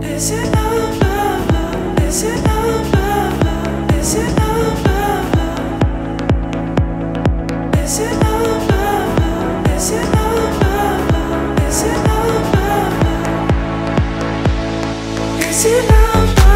Is it love, love, love? Is it love, love, love? Is it love, love, love? Is it love, love, love? Is it love, love, love? Is it love, love, love? Is it love, love?